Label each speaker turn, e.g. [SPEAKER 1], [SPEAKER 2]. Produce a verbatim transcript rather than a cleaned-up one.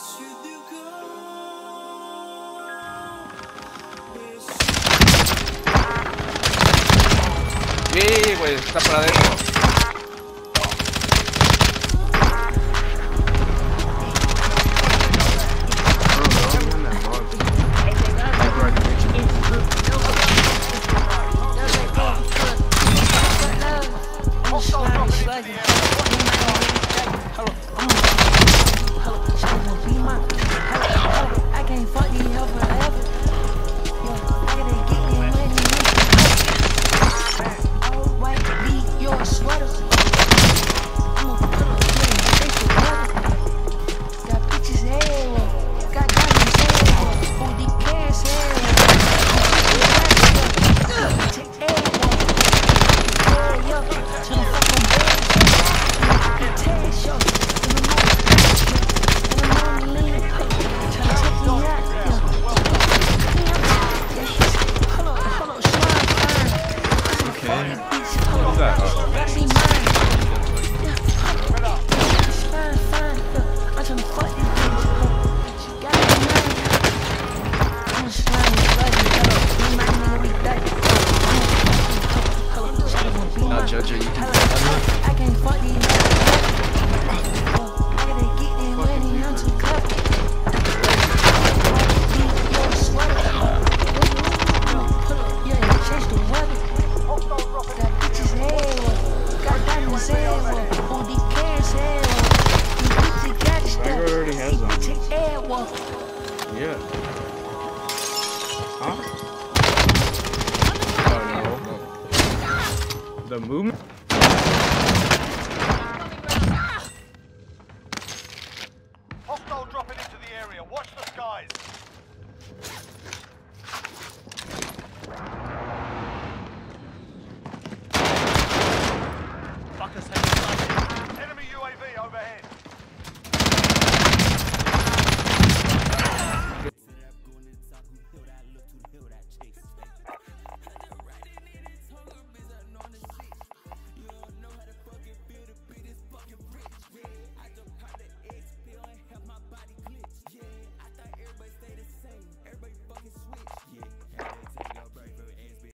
[SPEAKER 1] Sí, güey, está para adentro. Judger, you can I can't fuck these I gotta get their money, I'm too clever. Pull up, yeah, change the weather. Got bitches everywhere, got diamonds everywhere, O D cash everywhere. These bitches got the stuff, already has them. Bitches everywhere. Yeah. Huh? Oh no. The movement?